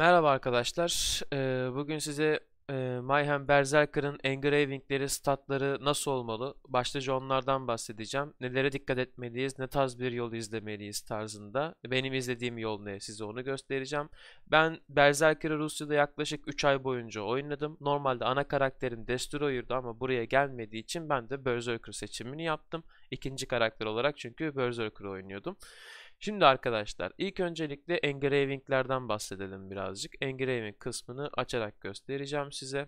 Merhaba arkadaşlar. Bugün size Mayhem Berserker'ın engravingleri, statları nasıl olmalı? Başlıca onlardan bahsedeceğim. Nelere dikkat etmeliyiz, ne tarz bir yol izlemeliyiz tarzında. Benim izlediğim yol ne? Size onu göstereceğim. Ben Berserker'ı Rusya'da yaklaşık 3 ay boyunca oynadım. Normalde ana karakterim Destroyer'dı ama buraya gelmediği için ben de Berserker seçimini yaptım. İkinci karakter olarak çünkü Berserker oynuyordum. Şimdi arkadaşlar ilk öncelikle engravinglerden bahsedelim birazcık. Engraving kısmını açarak göstereceğim size.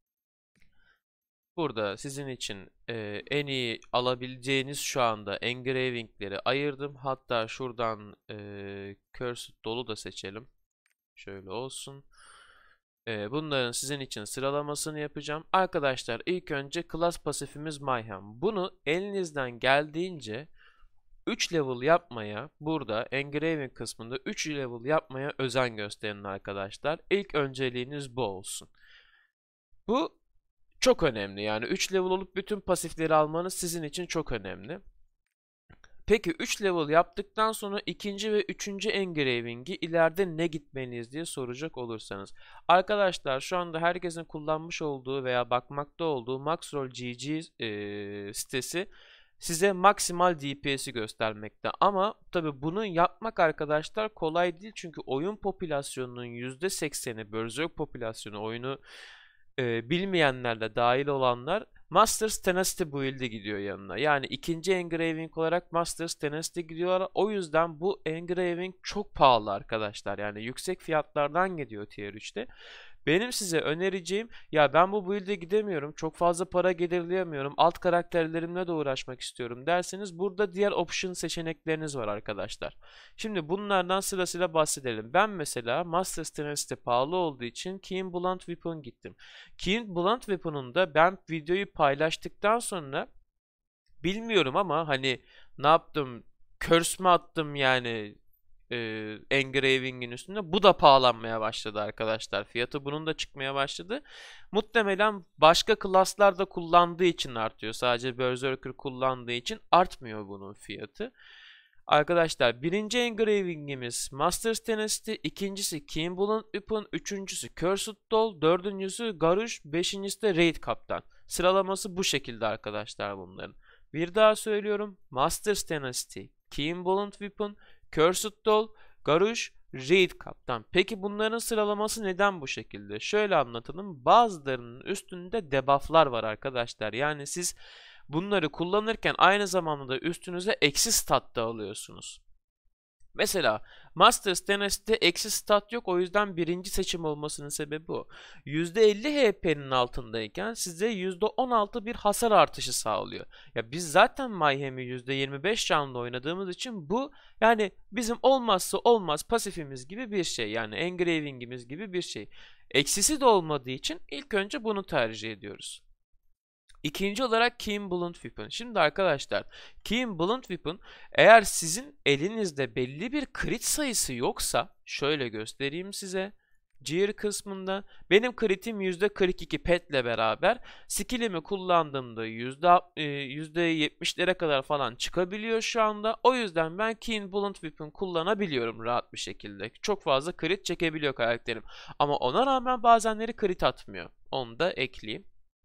Burada sizin için en iyi alabileceğiniz şu anda engravingleri ayırdım. Hatta şuradan cursed dolu da seçelim. Şöyle olsun. Bunların sizin için sıralamasını yapacağım. Arkadaşlar ilk önce class pasifimiz Mayhem. Bunu elinizden geldiğince 3 level yapmaya, burada engraving kısmında 3 level yapmaya özen gösterin arkadaşlar. İlk önceliğiniz bu olsun. Bu çok önemli, yani 3 level olup bütün pasifleri almanız sizin için çok önemli. Peki 3 level yaptıktan sonra ikinci ve üçüncü engraving'i ileride ne gitmeliyiz diye soracak olursanız. Arkadaşlar şu anda herkesin kullanmış olduğu veya bakmakta olduğu Maxroll GG sitesi size maksimal DPS'i göstermekte. Ama tabi bunu yapmak arkadaşlar kolay değil. Çünkü oyun popülasyonunun %80'i Berserk popülasyonu, oyunu bilmeyenlerle dahil olanlar Masters Tenacity build'i gidiyor yanına. Yani ikinci engraving olarak Masters Tenacity gidiyorlar. O yüzden bu engraving çok pahalı arkadaşlar. Yani yüksek fiyatlardan gidiyor Tier 3'te. Benim size önereceğim, ya ben bu build'e gidemiyorum, çok fazla para gelirleyemiyorum, alt karakterlerimle de uğraşmak istiyorum derseniz burada diğer option seçenekleriniz var arkadaşlar. Şimdi bunlardan sırasıyla bahsedelim. Ben mesela Master Tenacity pahalı olduğu için Keen Blunt Weapon gittim. Keen Blunt Weapon'un da ben videoyu paylaştıktan sonra bilmiyorum ama hani ne yaptım, curse mü attım yani engraving'in üstünde. Bu da pahalanmaya başladı arkadaşlar. Fiyatı bunun da çıkmaya başladı. Muhtemelen başka klaslarda kullandığı için artıyor. Sadece Berserker kullandığı için artmıyor bunun fiyatı. Arkadaşlar birinci engraving'imiz Master's Tenacity, ikincisi Keen Blunt Weapon, üçüncüsü Cursed Doll, dördüncüsü Garush, beşincisi de Raid Kaptan. Sıralaması bu şekilde arkadaşlar bunların. Bir daha söylüyorum. Master's Tenacity, Keen Blunt Weapon, Cursed Doll, Garush, Raid Kaptan. Peki bunların sıralaması neden bu şekilde? Şöyle anlatalım. Bazılarının üstünde debufflar var arkadaşlar. Yani siz bunları kullanırken aynı zamanda da üstünüze eksi stat da alıyorsunuz. Mesela Masters Tenacity'de eksi stat yok, o yüzden birinci seçim olmasının sebebi bu. %50 HP'nin altındayken size %16 bir hasar artışı sağlıyor. Ya biz zaten Mayhem'i %25 canlı oynadığımız için bu yani bizim olmazsa olmaz pasifimiz gibi bir şey. Yani engraving'imiz gibi bir şey. Eksisi de olmadığı için ilk önce bunu tercih ediyoruz. İkinci olarak Keen Blunt Weapon. Şimdi arkadaşlar Keen Blunt Weapon, eğer sizin elinizde belli bir crit sayısı yoksa şöyle göstereyim size. Gear kısmında benim critim %42 petle beraber, skillimi kullandığımda %70'lere kadar falan çıkabiliyor şu anda. O yüzden ben Keen Blunt Weapon kullanabiliyorum rahat bir şekilde. Çok fazla crit çekebiliyor karakterim. Ama ona rağmen bazenleri crit atmıyor. Onu da ekleyeyim.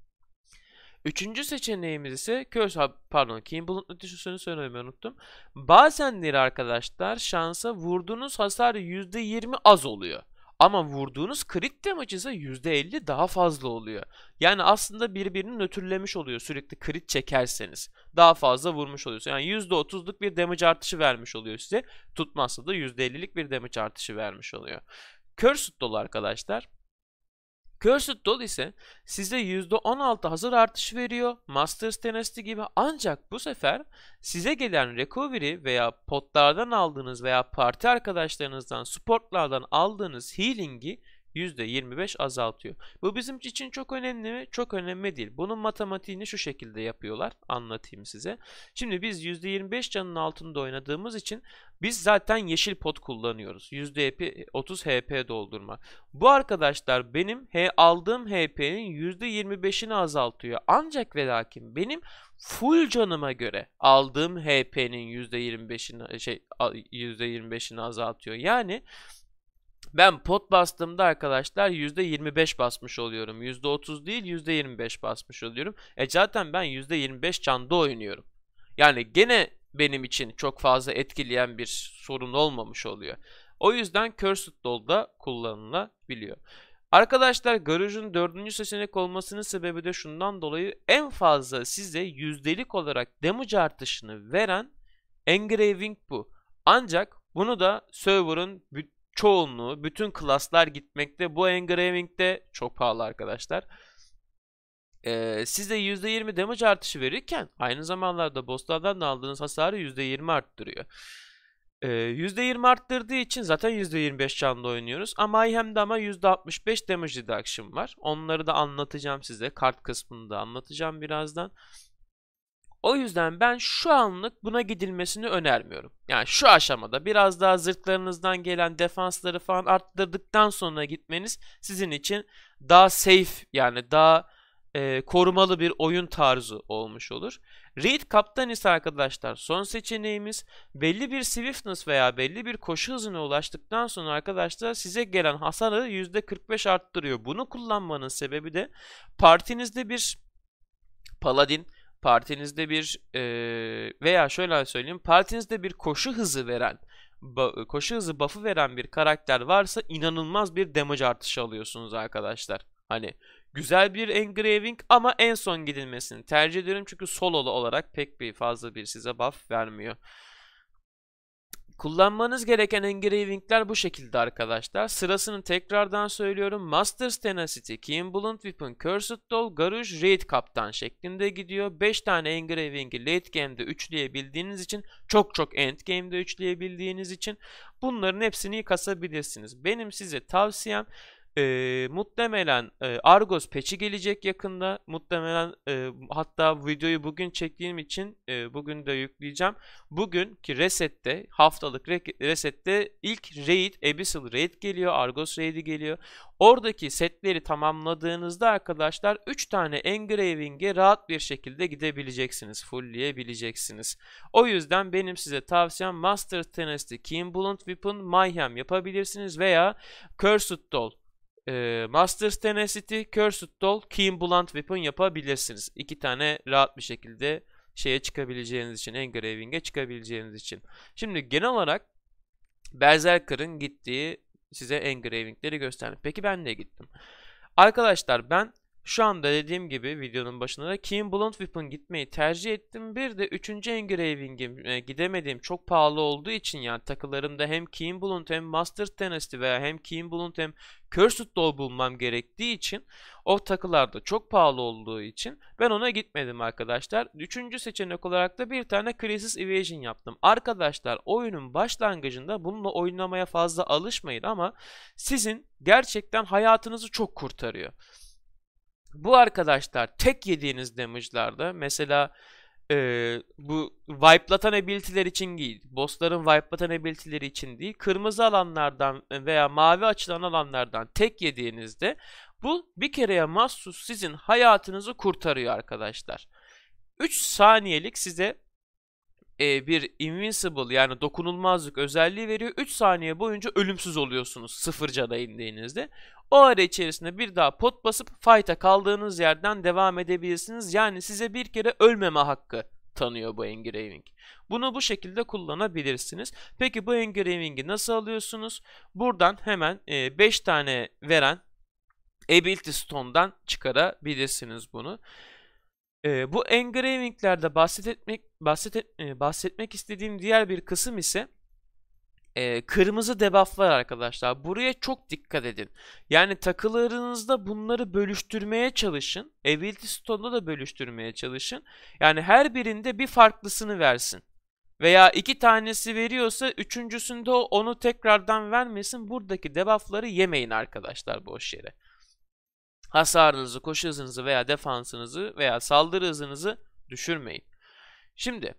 Üçüncü seçeneğimiz ise Keen Blunt Nutrition'u söylemeyi unuttum. Bazenleri arkadaşlar şansa vurduğunuz hasar %20 az oluyor. Ama vurduğunuz crit damage ise %50 daha fazla oluyor. Yani aslında birbirini nötrlemiş oluyor sürekli crit çekerseniz. Daha fazla vurmuş oluyorsun. Yani %30'luk bir damage artışı vermiş oluyor size. Tutmazsa da %50'lik bir damage artışı vermiş oluyor. Cursed dolu arkadaşlar. Cursed Doll ise size %16 hazır artış veriyor. Masters Tenacity gibi, ancak bu sefer size gelen recovery veya potlardan aldığınız veya parti arkadaşlarınızdan, supportlardan aldığınız healing'i %25 azaltıyor. Bu bizim için çok önemli mi? Çok önemli değil. Bunun matematiğini şu şekilde yapıyorlar. Anlatayım size. Şimdi biz %25 canın altında oynadığımız için biz zaten yeşil pot kullanıyoruz. %30 HP doldurma. Bu arkadaşlar benim aldığım HP'nin %25'ini azaltıyor. Ancak ve lakin benim full canıma göre aldığım HP'nin %25'ini %25'ini azaltıyor. Yani Ben pot bastığımda arkadaşlar %25 basmış oluyorum. %30 değil %25 basmış oluyorum. Zaten ben %25 canda oynuyorum. Yani gene benim için çok fazla etkileyen bir sorun olmamış oluyor. O yüzden Cursed Doll'da kullanılabiliyor. Arkadaşlar Garaj'ın 4. seçenek olmasının sebebi de şundan dolayı en fazla size yüzdelik olarak damage artışını veren engraving bu. Ancak bunu da server'ın çoğunluğu, bütün klaslar gitmekte. Bu engraving de çok pahalı arkadaşlar. Size %20 damage artışı verirken aynı zamanlarda bosslardan da aldığınız hasarı %20 arttırıyor. %20 arttırdığı için zaten %25 canlı oynuyoruz. Ama hem de %65 damage reduction var. Onları da anlatacağım size. Kart kısmında anlatacağım birazdan. O yüzden ben şu anlık buna gidilmesini önermiyorum. Yani şu aşamada biraz daha zırhlarınızdan gelen defansları falan arttırdıktan sonra gitmeniz sizin için daha safe, yani daha korumalı bir oyun tarzı olmuş olur. Raid Kaptan ise arkadaşlar son seçeneğimiz. Belli bir swiftness veya belli bir koşu hızına ulaştıktan sonra arkadaşlar size gelen hasarı %45 arttırıyor. Bunu kullanmanın sebebi de partinizde bir paladin, partinizde bir veya şöyle söyleyeyim, partinizde bir koşu hızı veren, koşu hızı buff'ı veren bir karakter varsa inanılmaz bir damage artışı alıyorsunuz arkadaşlar. Hani güzel bir engraving ama en son gidilmesini tercih ediyorum çünkü sololu olarak pek bir fazla bir size buff vermiyor. Kullanmanız gereken engravingler bu şekilde arkadaşlar. Sırasını tekrardan söylüyorum. Master's Tenacity, Keen Blunt Weapon, Cursed Doll, Garage, Raid Kaptan şeklinde gidiyor. 5 tane engraving'i late game'de üçleyebildiğiniz için, çok end game'de üçleyebildiğiniz için bunların hepsini kasabilirsiniz. Benim size tavsiyem muhtemelen Argos patch'i gelecek yakında. Muhtemelen hatta videoyu bugün çektiğim için bugün de yükleyeceğim. Bugünkü resette, haftalık resette ilk raid, Abyssal Raid geliyor. Argos Raid'i geliyor. Oradaki setleri tamamladığınızda arkadaşlar 3 tane engraving'e rahat bir şekilde gidebileceksiniz. Fullleyebileceksiniz. O yüzden benim size tavsiyem Master Tenacity, Keen Blunt Weapon, Mayhem yapabilirsiniz veya Cursed Doll, Master's Tenacity, Cursed Doll, Keen Blunt Weapon yapabilirsiniz. 2 tane rahat bir şekilde şeye çıkabileceğiniz için, engraving'e çıkabileceğiniz için. Şimdi genel olarak Berserker'ın gittiği size engraving'leri gösterdim. Peki ben ne gittim? Arkadaşlar ben şu anda dediğim gibi videonun başında da Keen Blunt Weapon gitmeyi tercih ettim. Bir de 3. engraving'im gidemediğim çok pahalı olduğu için, yani takılarımda hem Keen Blunt hem Master Tenacity veya hem Keen Blunt hem Cursed Doll bulmam gerektiği için, o takılarda çok pahalı olduğu için ben ona gitmedim arkadaşlar. 3. seçenek olarak da bir tane Crisis Evasion yaptım. Arkadaşlar oyunun başlangıcında bununla oynamaya fazla alışmayın ama sizin gerçekten hayatınızı çok kurtarıyor. Bu arkadaşlar tek yediğiniz damage'larda mesela bu wipe'latan ability'ler için değil, bossların wipe'latan ability'leri için değil, kırmızı alanlardan veya mavi açılan alanlardan tek yediğinizde bu bir kereye mahsus sizin hayatınızı kurtarıyor arkadaşlar. 3 saniyelik size bir invincible, yani dokunulmazlık özelliği veriyor. 3 saniye boyunca ölümsüz oluyorsunuz 0 cana indiğinizde. O ara içerisinde bir daha pot basıp fight'a kaldığınız yerden devam edebilirsiniz. Yani size bir kere ölmeme hakkı tanıyor bu engraving. Bunu bu şekilde kullanabilirsiniz. Peki bu engraving'i nasıl alıyorsunuz? Buradan hemen 5 tane veren Ability Stone'dan çıkarabilirsiniz bunu. Bu engravinglerde bahsetmek istediğim diğer bir kısım ise kırmızı debufflar arkadaşlar. Buraya çok dikkat edin. Yani takılarınızda bunları bölüştürmeye çalışın. Ability Stone'da da bölüştürmeye çalışın. Yani her birinde bir farklısını versin. Veya 2 tanesi veriyorsa üçüncüsünde onu tekrardan vermesin. Buradaki debuffları yemeyin arkadaşlar boş yere. Hasarınızı, koşu hızınızı veya defansınızı veya saldırı hızınızı düşürmeyin. Şimdi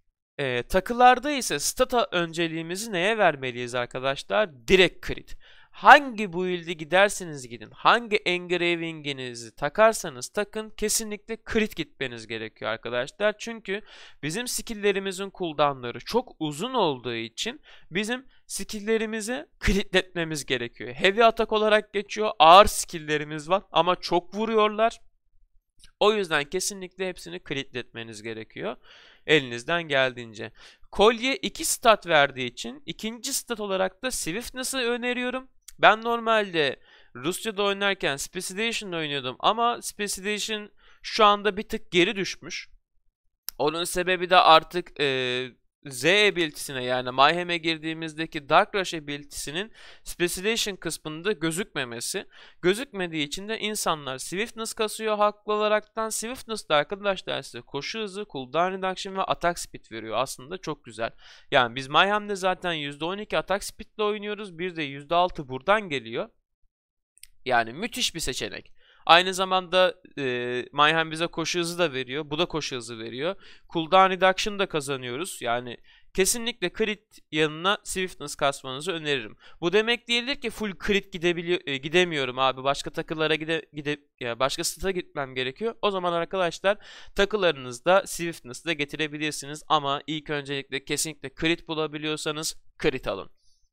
takılarda ise stata önceliğimizi neye vermeliyiz arkadaşlar? Direkt crit. hangi build'i giderseniz gidin, hangi engraving'inizi takarsanız takın kesinlikle crit gitmeniz gerekiyor arkadaşlar. Çünkü bizim skill'lerimizin cooldown'ları çok uzun olduğu için bizim skill'lerimizi critletmemiz gerekiyor. Heavy atak olarak geçiyor. Ağır skill'lerimiz var ama çok vuruyorlar. O yüzden kesinlikle hepsini critletmeniz gerekiyor. Elinizden geldiğince. Kolye 2 stat verdiği için ikinci stat olarak da Swiftness'ı öneriyorum. Ben normalde Rusya'da oynarken Specidation'da oynuyordum ama Specidation şu anda bir tık geri düşmüş. Onun sebebi de artık Z ability'sine yani Mayhem'e girdiğimizdeki Dark Rush ability'sinin Specialization kısmında gözükmemesi. Gözükmediği için de insanlar Swiftness kasıyor haklı olaraktan. Swiftness da arkadaşlar size koşu hızı, cooldown reduction ve attack speed veriyor. Aslında çok güzel. Yani biz Mayhem'de zaten %12 attack speed ile oynuyoruz. Bir de %6 buradan geliyor. Yani müthiş bir seçenek. Aynı zamanda Mayhem bize koşu hızı da veriyor. Bu da koşu hızı veriyor. Cooldown reduction da kazanıyoruz. Yani kesinlikle crit yanına Swiftness kasmanızı öneririm. Bu demek değildir ki full crit gidemiyorum abi. Başka takılara başka stata gitmem gerekiyor. O zaman arkadaşlar takılarınızda Swiftness da getirebilirsiniz. Ama ilk öncelikle kesinlikle crit bulabiliyorsanız crit alın.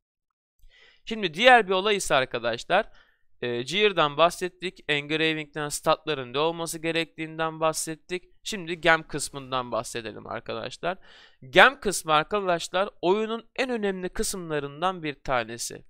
Şimdi diğer bir olay ise arkadaşlar Gear'dan bahsettik. Engraving'den statların ne olması gerektiğinden bahsettik. Şimdi gem kısmından bahsedelim arkadaşlar. Gem kısmı arkadaşlar oyunun en önemli kısımlarından bir tanesi.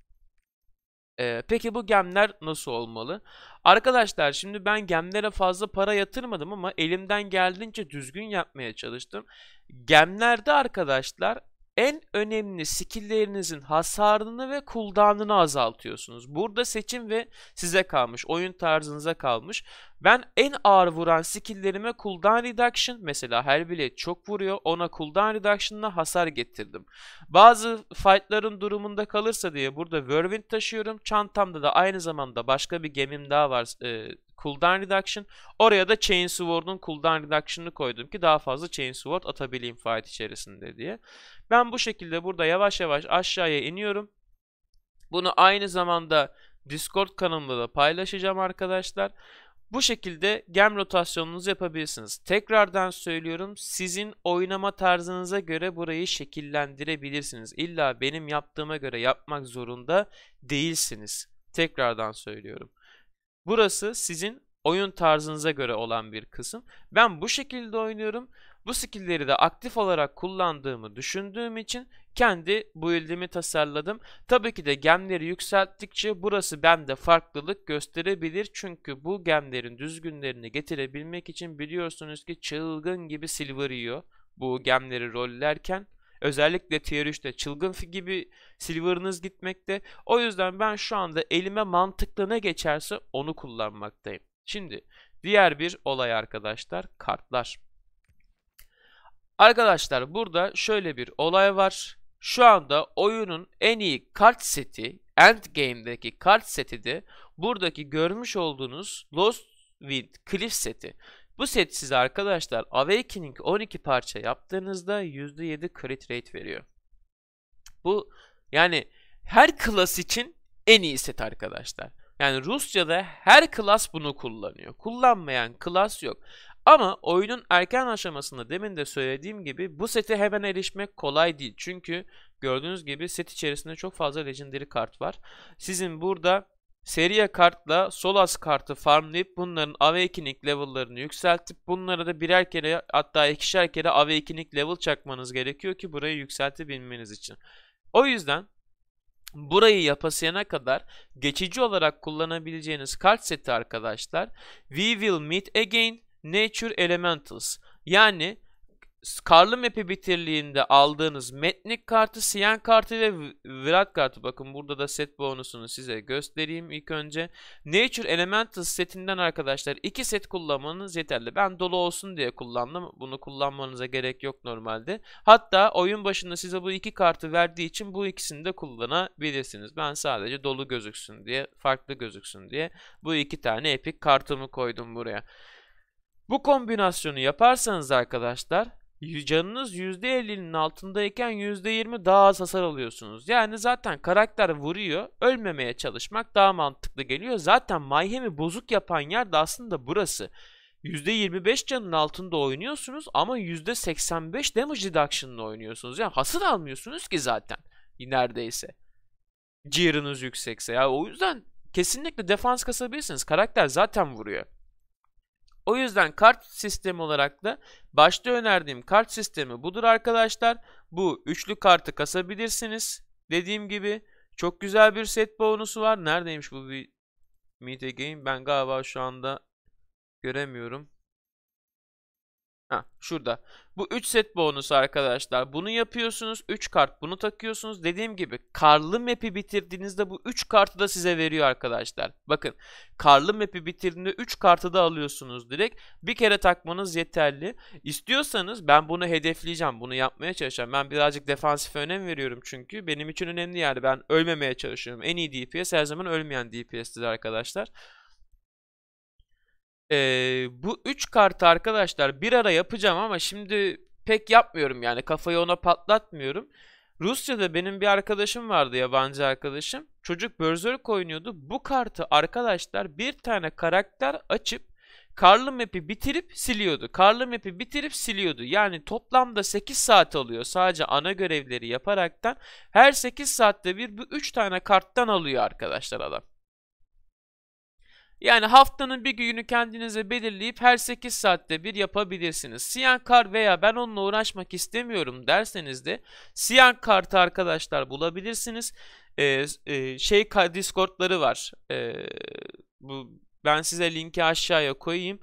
Peki bu gemler nasıl olmalı? Arkadaşlar şimdi ben gemlere fazla para yatırmadım ama elimden geldiğince düzgün yapmaya çalıştım. Gemlerde arkadaşlar en önemli skill'lerinizin hasarını ve cooldown'ını azaltıyorsunuz. Burada seçim ve size kalmış, oyun tarzınıza kalmış. Ben en ağır vuran skill'lerime cooldown reduction, mesela Hellblade çok vuruyor, ona cooldown reduction'la hasar getirdim. Bazı fight'ların durumunda kalırsa diye burada Whirlwind taşıyorum. Çantamda da aynı zamanda başka bir gemim daha var. Cooldown reduction. Oraya da Chainsword'un cooldown reduction'ını koydum ki daha fazla Chainsword atabileyim fight içerisinde diye. Ben bu şekilde burada yavaş yavaş aşağıya iniyorum. Bunu aynı zamanda Discord kanalımda da paylaşacağım arkadaşlar. Bu şekilde gem rotasyonunuzu yapabilirsiniz. Tekrardan söylüyorum, sizin oynama tarzınıza göre burayı şekillendirebilirsiniz. İlla benim yaptığıma göre yapmak zorunda değilsiniz. Tekrardan söylüyorum. Burası sizin oyun tarzınıza göre olan bir kısım. Ben bu şekilde oynuyorum. Bu skill'leri de aktif olarak kullandığımı düşündüğüm için kendi build'imi tasarladım. Tabii ki de gemleri yükselttikçe burası bende farklılık gösterebilir. Çünkü bu gemlerin düzgünlerini getirebilmek için biliyorsunuz ki çılgın gibi silver yiyor bu gemleri rollerken. Özellikle tier 3'te çılgın gibi silver'ınız gitmekte. O yüzden ben şu anda elime mantıklı ne geçerse onu kullanmaktayım. Şimdi diğer bir olay arkadaşlar, kartlar. Arkadaşlar burada şöyle bir olay var. Şu anda oyunun en iyi kart seti, endgame'deki kart seti de buradaki görmüş olduğunuz Lost Wind Cliff seti. Bu set size arkadaşlar Awakening 12 parça yaptığınızda %7 crit rate veriyor. Bu yani her klas için en iyi set arkadaşlar. Yani Rusya'da her klas bunu kullanıyor. Kullanmayan klas yok. Ama oyunun erken aşamasında demin de söylediğim gibi bu sete hemen erişmek kolay değil. Çünkü gördüğünüz gibi set içerisinde çok fazla legendary kart var. Sizin burada Seria kartla Solas kartı farmlayıp bunların Awakening level'larını yükseltip bunlara da birer kere hatta ikişer kere Awakening level çakmanız gerekiyor ki burayı yükseltebilmeniz için. O yüzden burayı yapasayana kadar geçici olarak kullanabileceğiniz kart seti arkadaşlar We Will Meet Again Nature Elementals, yani karlı map'i bitirliğinde aldığınız Metnik kartı, Siyen kartı ve Virat kartı. Bakın burada da set bonusunu size göstereyim ilk önce. Nature Elementals setinden arkadaşlar 2 set kullanmanız yeterli. Ben dolu olsun diye kullandım. Bunu kullanmanıza gerek yok normalde. Hatta oyun başında size bu 2 kartı verdiği için bu ikisini de kullanabilirsiniz. Ben sadece dolu gözüksün diye, farklı gözüksün diye bu 2 tane epik kartımı koydum buraya. Bu kombinasyonu yaparsanız arkadaşlar canınız %50'nin altındayken %20 daha az hasar alıyorsunuz. Yani zaten karakter vuruyor. Ölmemeye çalışmak daha mantıklı geliyor. Zaten Mayhem'i bozuk yapan yer de aslında burası. %25 canın altında oynuyorsunuz ama %85 damage reduction'la oynuyorsunuz. Yani hasar almıyorsunuz ki zaten neredeyse. Gear'ınız yüksekse. Ya o yüzden kesinlikle defans kasabilirsiniz. Karakter zaten vuruyor. O yüzden kart sistemi olarak da başta önerdiğim kart sistemi budur arkadaşlar. Bu üçlü kartı kasabilirsiniz. Dediğim gibi çok güzel bir set bonusu var. Neredeymiş bu bir Meet Again? Ben galiba şu anda göremiyorum. Ha, şurada. Bu 3 set bonusu arkadaşlar. Bunu yapıyorsunuz. 3 kart bunu takıyorsunuz. Dediğim gibi karlı map'i bitirdiğinizde bu 3 kartı da size veriyor arkadaşlar. Bakın karlı map'i bitirdiğinde 3 kartı da alıyorsunuz direkt. Bir kere takmanız yeterli. İstiyorsanız ben bunu hedefleyeceğim. Bunu yapmaya çalışacağım. Ben birazcık defansif önem veriyorum çünkü. Benim için önemli yani. Ben ölmemeye çalışıyorum. En iyi DPS her zaman ölmeyen DPS'tir arkadaşlar. Bu 3 kartı arkadaşlar bir ara yapacağım ama şimdi pek yapmıyorum yani kafayı ona patlatmıyorum. Rusya'da benim bir arkadaşım vardı, yabancı arkadaşım. Çocuk Berserk oynuyordu. Bu kartı arkadaşlar bir tane karakter açıp karlı map'i bitirip siliyordu. Karlı map'i bitirip siliyordu. Yani toplamda 8 saat alıyor sadece ana görevleri yaparaktan. Her 8 saatte bir bu 3 tane karttan alıyor arkadaşlar adam. Yani haftanın bir günü kendinize belirleyip her 8 saatte bir yapabilirsiniz. Siyan kart veya ben onunla uğraşmak istemiyorum derseniz de Siyan kartı arkadaşlar bulabilirsiniz. Discord'ları var. Ben size linki aşağıya koyayım.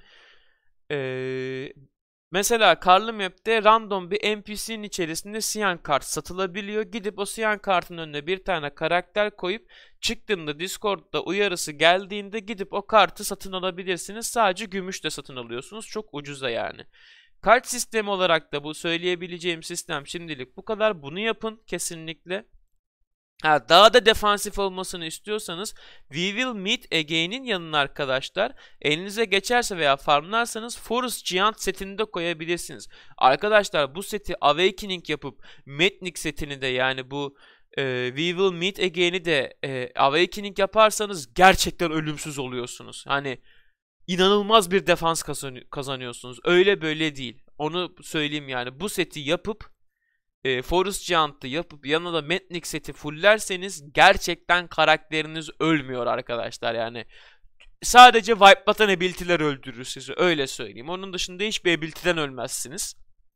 Mesela karlı map'te random bir NPC'nin içerisinde Siyan kart satılabiliyor. Gidip o Siyan kartın önüne bir tane karakter koyup çıktığında Discord'da uyarısı geldiğinde gidip o kartı satın alabilirsiniz. Sadece gümüş de satın alıyorsunuz. Çok ucuza yani. Kart sistemi olarak da bu söyleyebileceğim sistem şimdilik bu kadar. Bunu yapın kesinlikle. Daha da defansif olmasını istiyorsanız We Will Meet Again'in yanına arkadaşlar elinize geçerse veya farmlarsanız Forest Giant setini de koyabilirsiniz. Arkadaşlar bu seti Awakening yapıp Metnik setini de yani bu We Will Meet Again'i de Awakening yaparsanız gerçekten ölümsüz oluyorsunuz. Hani inanılmaz bir defans kazanıyorsunuz. Öyle böyle değil. Onu söyleyeyim yani bu seti yapıp Forest Giant'ı yapıp yanına da Metnik seti fullerseniz gerçekten karakteriniz ölmüyor arkadaşlar yani. Sadece wipe'latan ability'ler öldürür sizi, öyle söyleyeyim. Onun dışında hiçbir ability'den ölmezsiniz.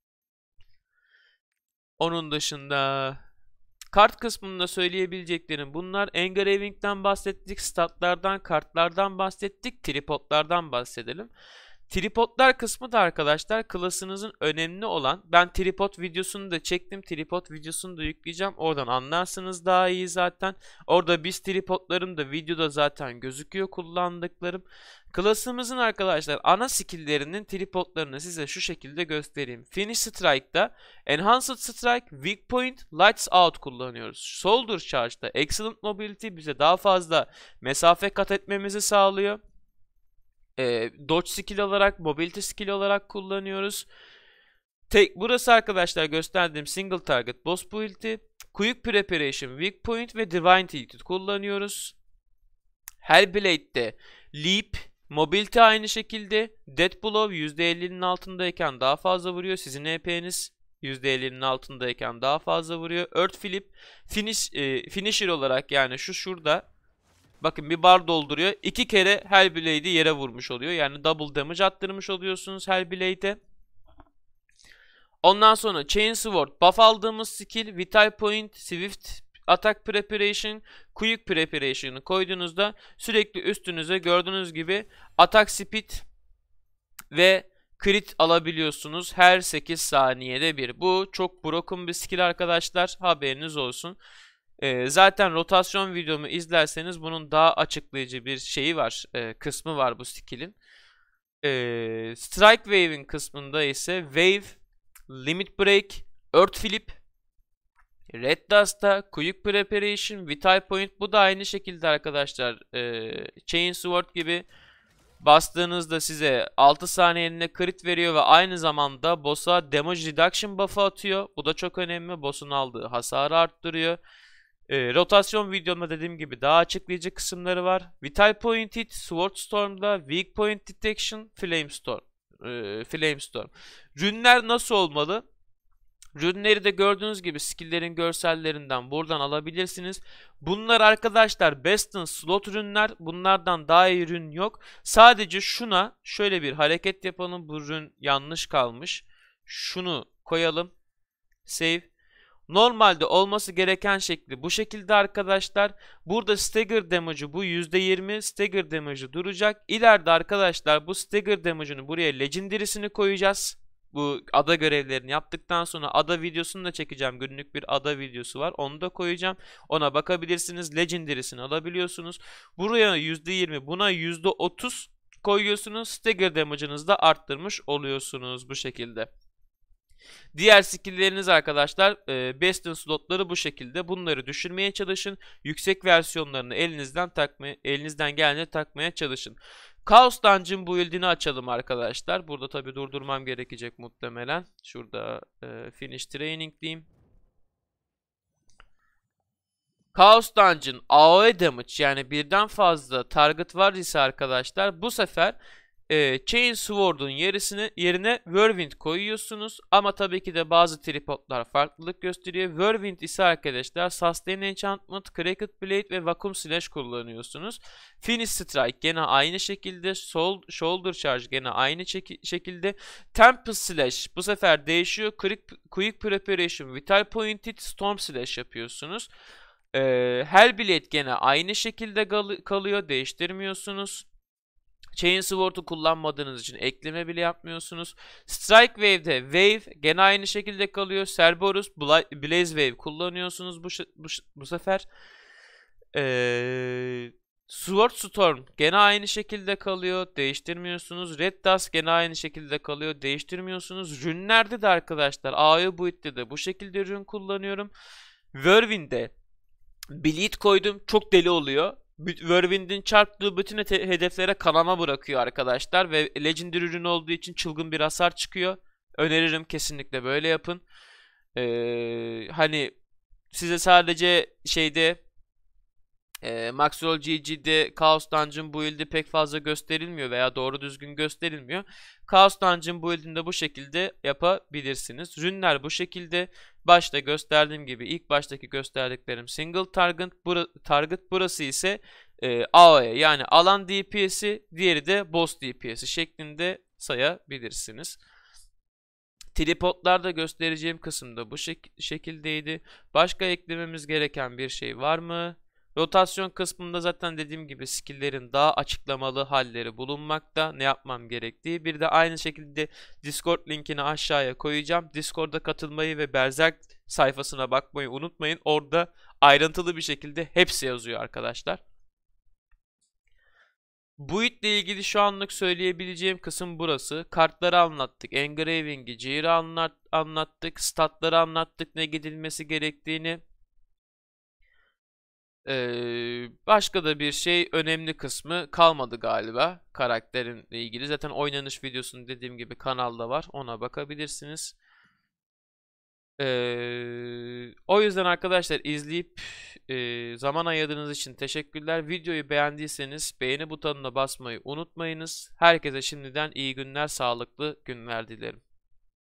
Onun dışında kart kısmında söyleyebileceklerim bunlar. Engraving'den bahsettik, statlardan, kartlardan bahsettik, tripodlardan bahsedelim. Tripodlar kısmı da arkadaşlar klasınızın önemli olan, ben tripod videosunu da çektim, tripod videosunu da yükleyeceğim, oradan anlarsınız daha iyi zaten. Orada biz tripodların da videoda zaten gözüküyor kullandıklarım. Klasımızın arkadaşlar ana skill'lerinin tripodlarını size şu şekilde göstereyim. Finish Strike'da Enhanced Strike, Weak Point, Lights Out kullanıyoruz. Shoulder Charge'da Excellent Mobility bize daha fazla mesafe kat etmemizi sağlıyor. Dodge skill olarak, mobility skill olarak kullanıyoruz. Burası arkadaşlar gösterdiğim single target boss build'i. Quick Preparation, Weak Point ve Divine Tilted kullanıyoruz. Hellblade'de Leap, Mobility aynı şekilde. Death Blow %50'nin altındayken daha fazla vuruyor. Sizin EP'niz %50'nin altındayken daha fazla vuruyor. Earth Flip, Finisher olarak yani şurada. Bakın bir bar dolduruyor. 2 kere Hellblade'i yere vurmuş oluyor. Yani double damage attırmış oluyorsunuz Hellblade'e. Ondan sonra Chain Sword buff aldığımız skill, Vital Point, Swift Attack Preparation, Quick Preparation'ı koyduğunuzda sürekli üstünüze gördüğünüz gibi Attack Speed ve crit alabiliyorsunuz her 8 saniyede bir. Bu çok broken bir skill arkadaşlar, haberiniz olsun. Zaten rotasyon videomu izlerseniz bunun daha açıklayıcı bir şeyi var, kısmı var bu skill'in. Strike Wave'in kısmında ise Wave, Limit Break, Earth Flip, Red Dust'ta Quick Preparation, Vital Point, bu da aynı şekilde arkadaşlar Chain Sword gibi Bastığınızda size 6 saniyeliğine crit veriyor ve aynı zamanda boss'a damage reduction buff'ı atıyor. Bu da çok önemli. Boss'un aldığı hasarı arttırıyor. Rotasyon videomda dediğim gibi daha açıklayıcı kısımları var. Vital Point Hit, Sword Storm'da, Weak Point Detection, Flame Storm. Flame Storm. Rünler nasıl olmalı? Rünleri de gördüğünüz gibi skill'lerin görsellerinden buradan alabilirsiniz. Bunlar arkadaşlar Bastion slot rünler. Bunlardan daha iyi rün yok. Sadece şuna şöyle bir hareket yapalım. Bu rün yanlış kalmış. Şunu koyalım. Save. Normalde olması gereken şekli bu şekilde arkadaşlar. Burada stagger damage'ı bu %20 stagger damage'ı duracak. İleride arkadaşlar bu stagger damage'ını buraya legendary'sini koyacağız. Bu ada görevlerini yaptıktan sonra ada videosunu da çekeceğim. Günlük bir ada videosu var. Onu da koyacağım. Ona bakabilirsiniz. Legendary'sini alabiliyorsunuz. Buraya %20, buna %30 koyuyorsunuz. Stagger damage'ınızı da arttırmış oluyorsunuz bu şekilde. Diğer skill'leriniz arkadaşlar Bastion slotları bu şekilde. Bunları düşürmeye çalışın. Yüksek versiyonlarını elinizden geldiğince takmaya çalışın. Chaos Dungeon build'ini açalım arkadaşlar. Burada tabi durdurmam gerekecek muhtemelen. Şurada finish training diyeyim. Chaos Dungeon AoE damage yani birden fazla target var ise arkadaşlar bu sefer Chain Sword'un yerine Whirlwind koyuyorsunuz. Ama tabii ki de bazı tripodlar farklılık gösteriyor. Whirlwind ise arkadaşlar Sustain Enchantment, Cracked Blade ve Vacuum Slash kullanıyorsunuz. Finish Strike gene aynı şekilde. Shoulder Charge gene aynı şekilde. Tempest Slash bu sefer değişiyor. Quick Preparation, Vital Point Hit, Storm Slash yapıyorsunuz. Hellblade gene aynı şekilde kalıyor. Değiştirmiyorsunuz. Chain Sword'u kullanmadığınız için ekleme bile yapmıyorsunuz. Strike Wave'de Wave gene aynı şekilde kalıyor. Cerberus, Blaze Wave kullanıyorsunuz bu sefer. Sword Storm gene aynı şekilde kalıyor. Değiştirmiyorsunuz. Red Dust gene aynı şekilde kalıyor. Değiştirmiyorsunuz. Rünlerde de arkadaşlar AoE build'de de bu şekilde rün kullanıyorum. Whirlwind'de Bleed koydum. Çok deli oluyor. Whirlwind'in çarptığı bütün hedeflere kanama bırakıyor arkadaşlar. Ve Legendary ürün olduğu için çılgın bir hasar çıkıyor. Öneririm kesinlikle böyle yapın. Hani size sadece Maxwell GG'de Chaos Dungeon build'i pek fazla gösterilmiyor veya doğru düzgün gösterilmiyor. Chaos Dungeon build'inde bu şekilde yapabilirsiniz. Rünler bu şekilde. Başta gösterdiğim gibi ilk baştaki gösterdiklerim single target burası ise AoE yani alan DPS'i, diğeri de boss DPS'i şeklinde sayabilirsiniz. Tripodlarda göstereceğim kısımda bu şekildeydi. Başka eklememiz gereken bir şey var mı? Rotasyon kısmında zaten dediğim gibi skill'lerin daha açıklamalı halleri bulunmakta. Ne yapmam gerektiği. Bir de aynı şekilde Discord linkini aşağıya koyacağım. Discord'a katılmayı ve Berserk sayfasına bakmayı unutmayın. Orada ayrıntılı bir şekilde hepsi yazıyor arkadaşlar. Build ile ilgili şu anlık söyleyebileceğim kısım burası. Kartları anlattık. Engraving'i, Gear'ı anlattık. Statları anlattık. Ne gidilmesi gerektiğini. Başka da bir şey önemli kısmı kalmadı galiba karakterinle ilgili. Zaten oynanış videosunu dediğim gibi kanalda var. Ona bakabilirsiniz. O yüzden arkadaşlar izleyip zaman ayırdığınız için teşekkürler. Videoyu beğendiyseniz beğeni butonuna basmayı unutmayınız. Herkese şimdiden iyi günler, sağlıklı günler dilerim.